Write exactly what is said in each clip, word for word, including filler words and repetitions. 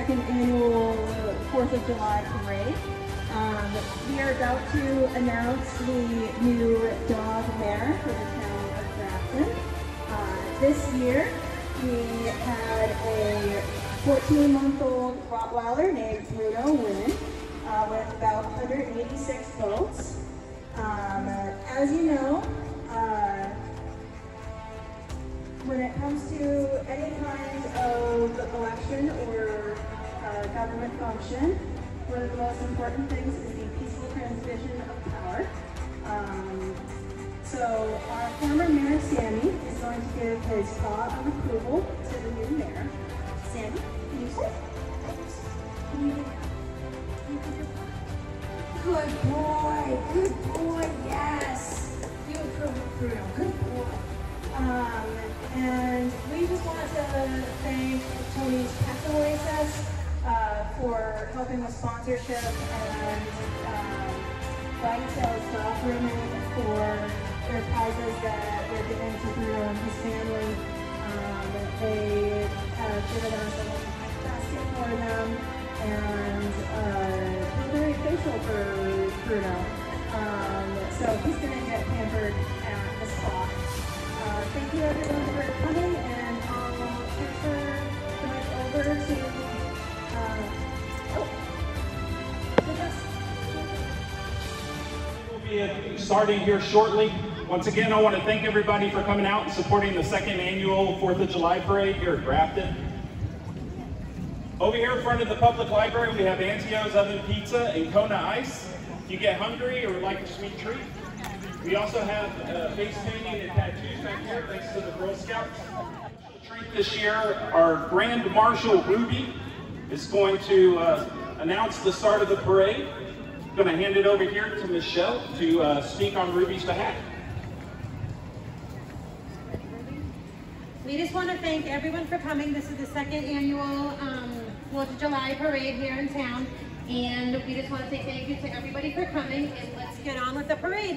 second annual fourth of July parade. Um, we are about to announce the new dog mayor for the town of Grafton. Uh, this year, we had a fourteen-month-old Rottweiler named Bruno win uh, with about one hundred eighty-six votes. Um, as you know, uh, when it comes to any kind of election or uh, government function, one of the most important things is the peaceful transmission of power. Um, so our former mayor, Sammy, is going to give his paw of approval to the new mayor. Sammy, can you say? Can you Good boy, good boy, yes. You approve of Bruno, good boy. Um, and we just want to thank Tony's Pet Oasis uh, for helping with sponsorship and um, buying sales dog grooming for their prizes that they're giving to Bruno and his family. Um, they have given us a little basket for them and uh, blueberry facial for Bruno. Um, so he's going to get pampered at the spa. Uh, thank you everyone for coming, and I'll transfer the mic over to, uh, oh, the guest. We'll be starting here shortly. Once again, I want to thank everybody for coming out and supporting the second annual fourth of July parade here at Grafton. Over here in front of the public library, we have Antio's Oven Pizza and Kona Ice. If you get hungry or would like a sweet treat. We also have uh, face painting and tattoos back here, thanks to the Girl Scouts. Treat this year, our Grand Marshal Ruby is going to uh, announce the start of the parade. I'm going to hand it over here to Michelle to uh, speak on Ruby's behalf. We just want to thank everyone for coming. This is the second annual um, fourth of July parade here in town. And we just want to say thank you to everybody for coming, and let's get on with the parade.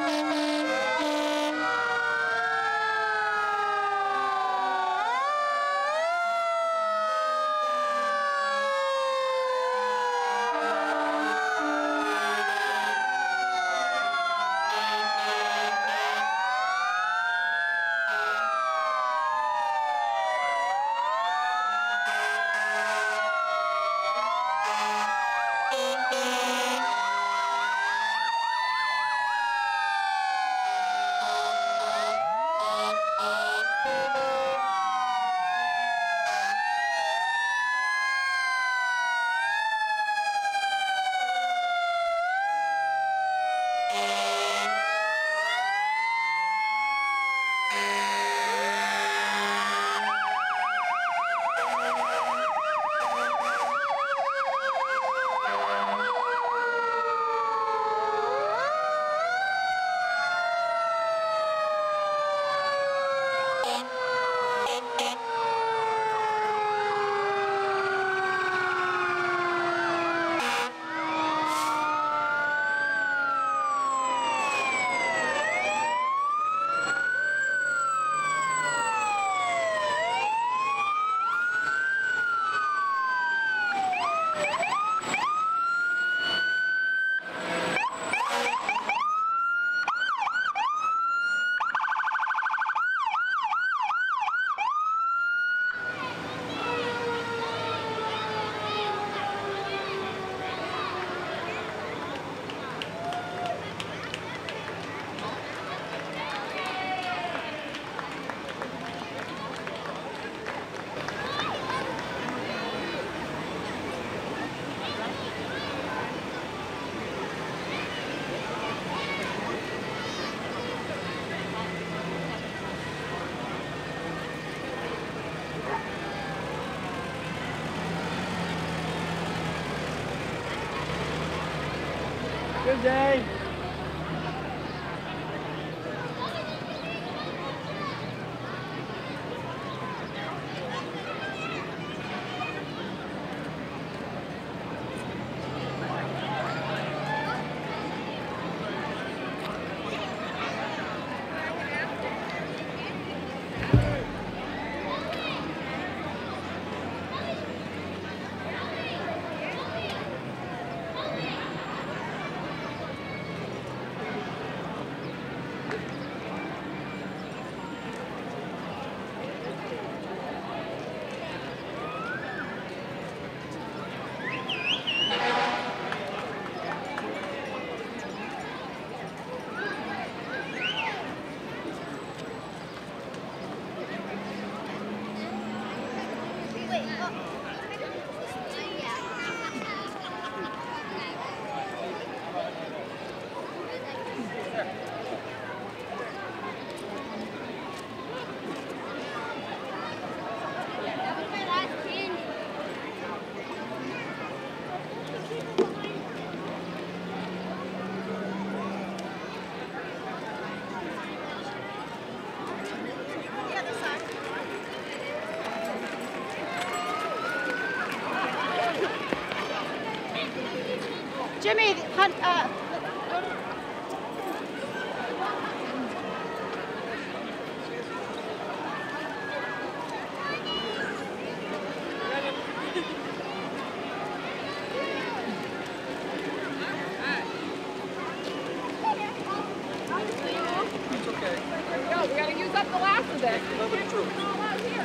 Good day. Jimmy, hunt, uh, It's okay. there we go. We got to use up the last of it. Lovely true. All out here.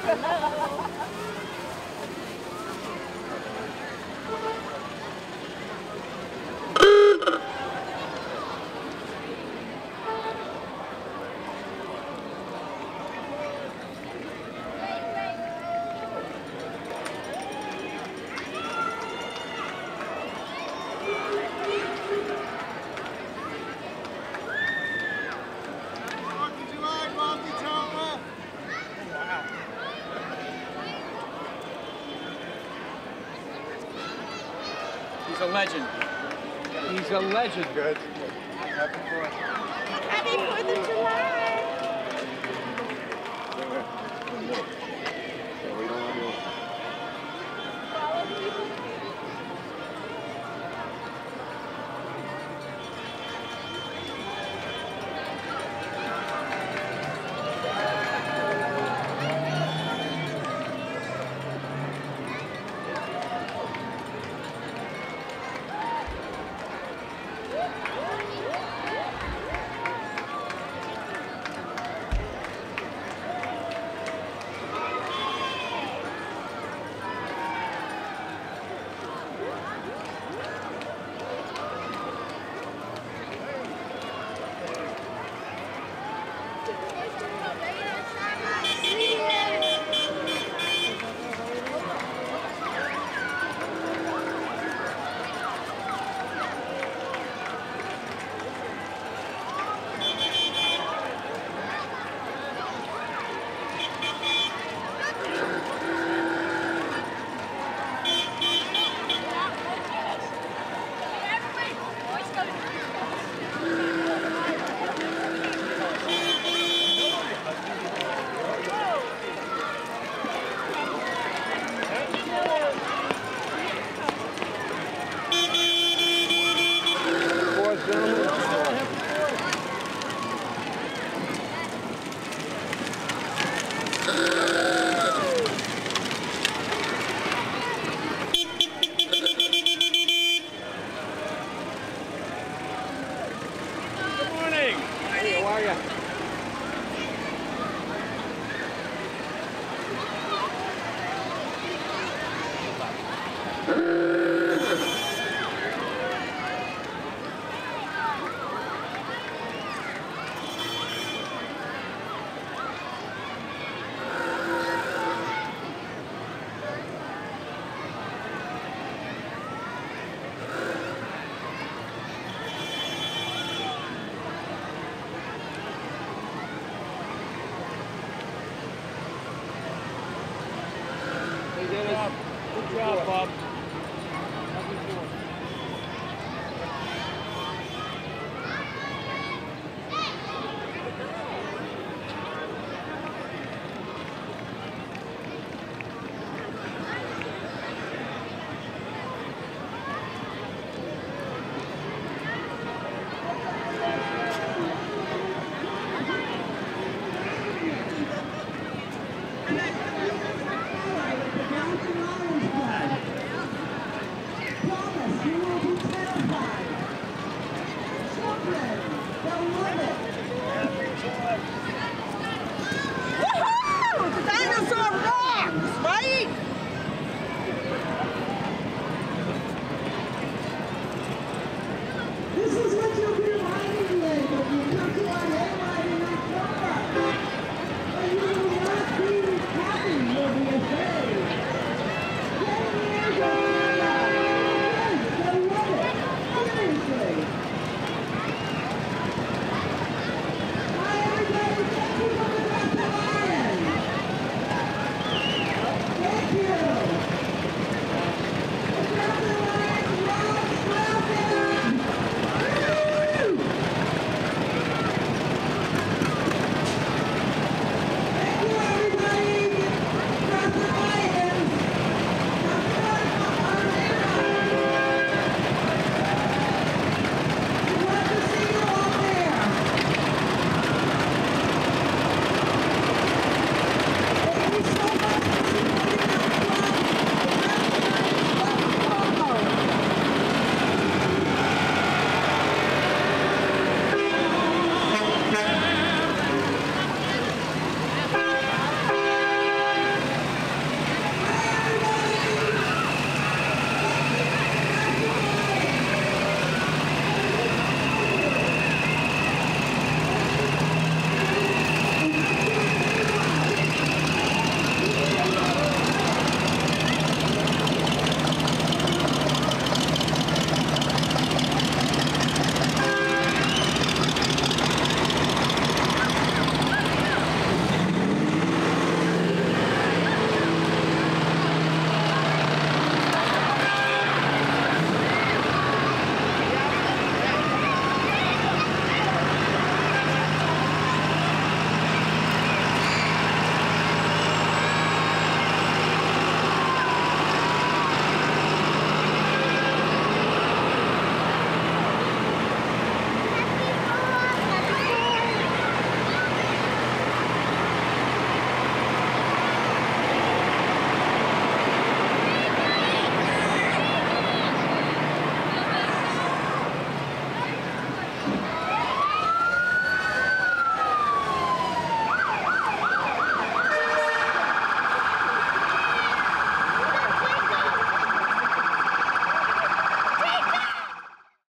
He's a legend. He's a legend. Good. Happy Fourth. Happy Fourth of July. Good job, Bob.